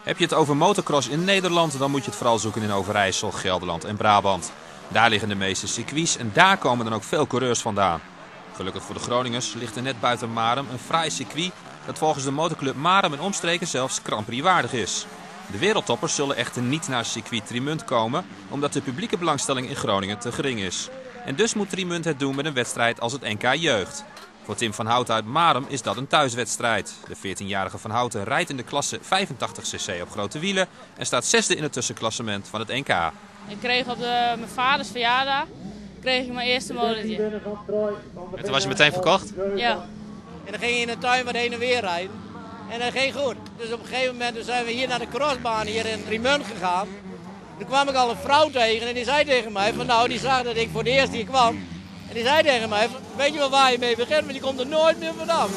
Heb je het over motocross in Nederland, dan moet je het vooral zoeken in Overijssel, Gelderland en Brabant. Daar liggen de meeste circuits en daar komen dan ook veel coureurs vandaan. Gelukkig voor de Groningers ligt er net buiten Marum een fraai circuit dat volgens de motorclub Marum en omstreken zelfs Grand Prix waardig is. De wereldtoppers zullen echter niet naar circuit Trimunt komen, omdat de publieke belangstelling in Groningen te gering is. En dus moet Trimunt het doen met een wedstrijd als het NK Jeugd. Voor Tim van Houten uit Marum is dat een thuiswedstrijd. De 14-jarige Van Houten rijdt in de klasse 85cc op grote wielen en staat zesde in het tussenklassement van het NK. Ik kreeg op mijn vaders verjaardag mijn eerste motortje. En toen was je meteen verkocht? Ja. En dan ging je in de tuin wat heen en weer rijden. En dat ging goed. Dus op een gegeven moment zijn we hier naar de crossbaan hier in Trimunt gegaan. Toen kwam ik al een vrouw tegen en die zei tegen mij van nou, die zag dat ik voor de eerste hier kwam. En die zei tegen mij, weet je wel waar je mee begint, want je komt er nooit meer vanaf.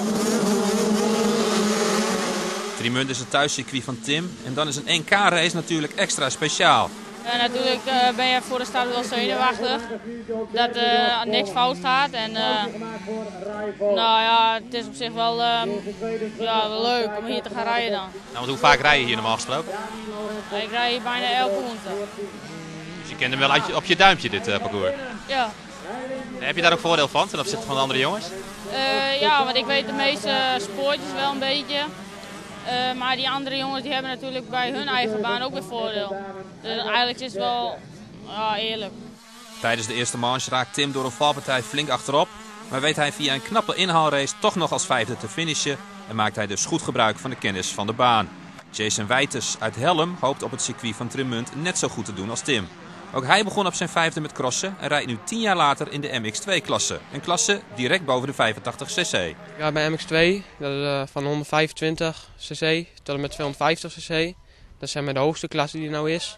Trimunt is het thuiscircuit van Tim en dan is een NK-race natuurlijk extra speciaal. En natuurlijk ben je voor de start wel zenuwachtig dat niks fout gaat. En nou ja, het is op zich wel, wel leuk om hier te gaan rijden dan. Nou, want hoe vaak rij je hier normaal gesproken? Ik rij hier bijna elke woensdag. Dus je kent hem wel op je duimpje, dit parcours. Ja. Heb je daar ook voordeel van ten opzichte van de andere jongens? Ja, want ik weet de meeste spoortjes wel een beetje. Maar die andere jongens die hebben natuurlijk bij hun eigen baan ook weer voordeel. Dus eigenlijk is het wel eerlijk. Tijdens de eerste manche raakt Tim door een valpartij flink achterop. Maar weet hij via een knappe inhaalrace toch nog als vijfde te finishen. En maakt hij dus goed gebruik van de kennis van de baan. Jason Wijtes uit Helm hoopt op het circuit van Trimunt net zo goed te doen als Tim. Ook hij begon op zijn vijfde met crossen en rijdt nu 10 jaar later in de MX2-klasse. Een klasse direct boven de 85cc. Ja, bij MX2, dat is van 125cc tot en met 250cc. Dat zijn maar de hoogste klasse die er nou is.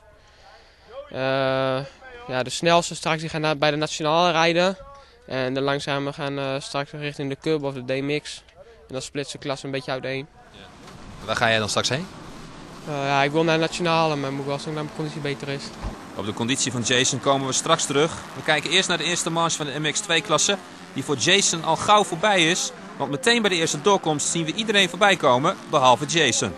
Ja, de snelste straks die gaan bij de nationale rijden. En de langzame gaan straks richting de Cup of de DMX. En dan splitst de klasse een beetje uiteen. Waar ga jij dan straks heen? Ja, ik wil naar de nationale, maar moet wel zien dat mijn conditie beter is. Op de conditie van Jason komen we straks terug. We kijken eerst naar de eerste manche van de MX2-klasse. Die voor Jason al gauw voorbij is. Want meteen bij de eerste doorkomst zien we iedereen voorbij komen, behalve Jason.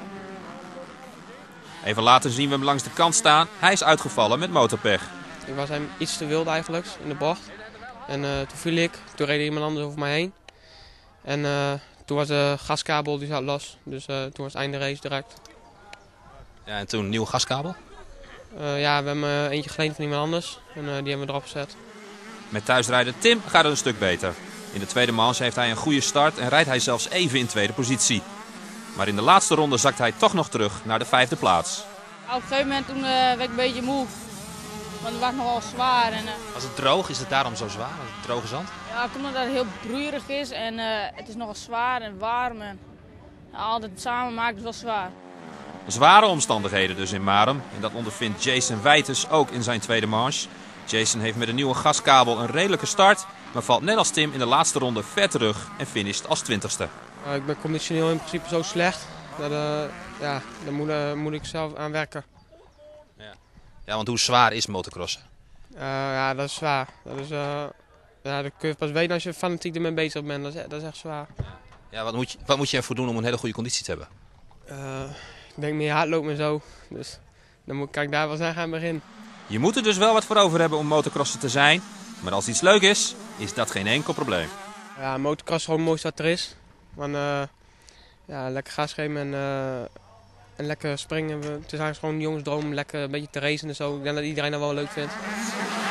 Even later zien we hem langs de kant staan. Hij is uitgevallen met motorpech. Ik was hem iets te wild eigenlijk in de bocht. En toen viel ik, toen reed er iemand anders over mij heen. En toen was de gaskabel die zat los. Dus toen was het einde race direct. Ja, en toen nieuwe gaskabel? Ja, we hebben eentje geleend van iemand anders en die hebben we erop gezet. Met thuisrijder Tim gaat het een stuk beter. In de tweede manche heeft hij een goede start en rijdt hij zelfs even in tweede positie. Maar in de laatste ronde zakt hij toch nog terug naar de vijfde plaats. Op een gegeven moment toen werd ik een beetje moe, want het was nogal zwaar. En, Was het droog? Is het daarom zo zwaar? Was het droge zand? ja, ik omdat het heel broeierig is en het is nogal zwaar en warm. En al het samen maakt het wel zwaar. Zware omstandigheden dus in Marum. En dat ondervindt Jason Wijtes ook in zijn tweede manche. Jason heeft met een nieuwe gaskabel een redelijke start. Maar valt net als Tim in de laatste ronde ver terug en finisht als 20ste. Ik ben conditioneel in principe zo slecht. Dat, ja, daar moet ik zelf aan werken. Ja, want hoe zwaar is motocrossen? Ja, dat is zwaar. Dat is, ja, dat kun je pas weten als je fanatiek ermee bezig bent. Dat is echt zwaar. Ja, wat moet je ervoor doen om een hele goede conditie te hebben? Ik denk meer hardlopen en zo. Dus dan kan ik daar wel aan gaan beginnen. Je moet er dus wel wat voor over hebben om motocrosser te zijn. Maar als iets leuk is, is dat geen enkel probleem. Ja, motocross is gewoon het mooiste wat er is. Want ja, lekker gas geven en lekker springen. Het is eigenlijk gewoon een jongensdroom, lekker een beetje te racen en zo. Ik denk dat iedereen dat wel leuk vindt.